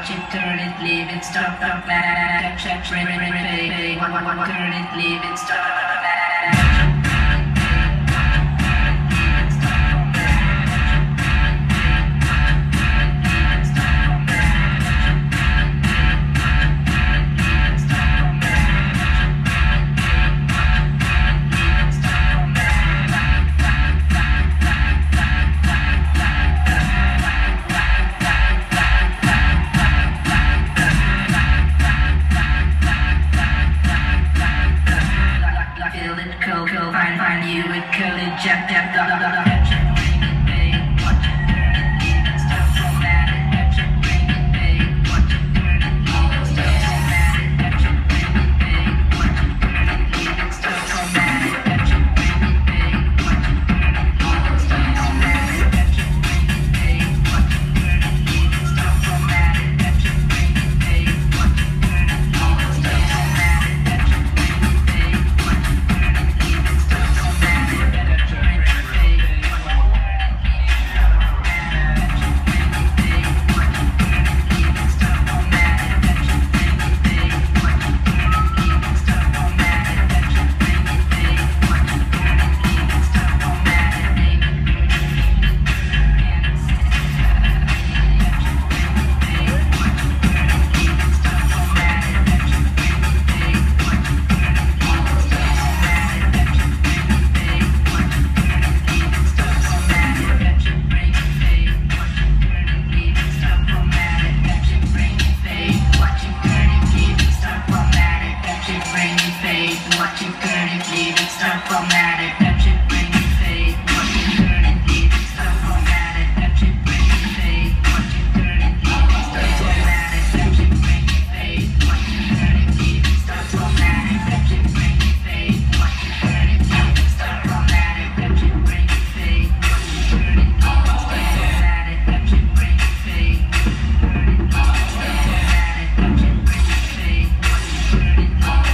watch it, turn it, leave it, stop, back, check, turn it, leave it, stop, find you with curly jack, watch it, turn it, leave it, stop, formatted, touch it, bring it, fade, watch it, turn it, leave it, stop, formatted, touch it, bring it, fade, watch it, turn it, leave it, stop, formatted, touch it, bring it, fade, watch it, turn it, leave it, stop, formatted, touch it, bring it, fade, watch it, turn it, leave it, stop, formatted, touch it, bring it, fade, watch it, turn it, leave it, stop, formatted, touch it, bring it, fade, turn it, leave it, stop, formatted, touch it, bring it, fade, watch it, turn it, leave it, stop,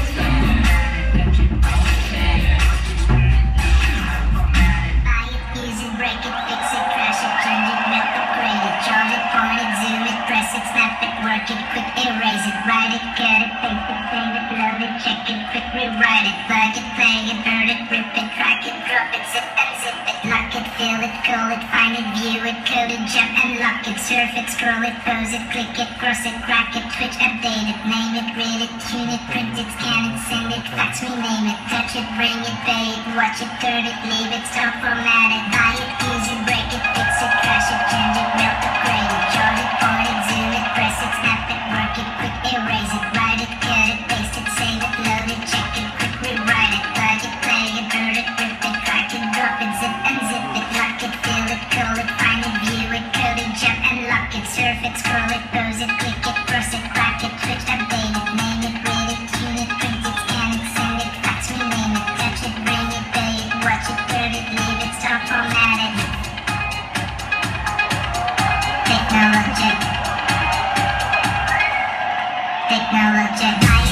break it, fix it, crash it, change it, melt, upgrade it, charge it, point it, zoom it, press it, snap it, work it, quick erase it, write it, cut it, paste it, save it, load it, check it, quick rewrite it, plug it, play it, burn it, rip it, crack it, drop it, zip and zip it, lock it, fill it, call it, find it, view it, code it, jump and lock it, surf it, scroll it, pose it, click it, cross it, crack it, twitch, update it, name it, read it, tune it, print it, scan it, send it, fax, rename it, touch it, bring it, pay it, watch it, turn it, leave it, stop, format it, buy it, use it, break it, fix it, crash it, change it, melt, upgrade it, charge it, point it, zoom it, press it, snap it, work it, quick erase it, write it, cut it, paste it, save it, load it, check it, quick rewrite it, plug it, play it, burn it, rip it, crack it, drop it, zip and zip it, lock it, fill it, call it, find it, view it, code it, jump and lock it, surf it, scroll it, pose it, click it, cross it, crack it, switch, update it, name it, read it, tune it, print it, scan it, send it, fax, rename it, touch it, bring it, pay it, watch it, turn it, leave it, stop, format it. Technologic.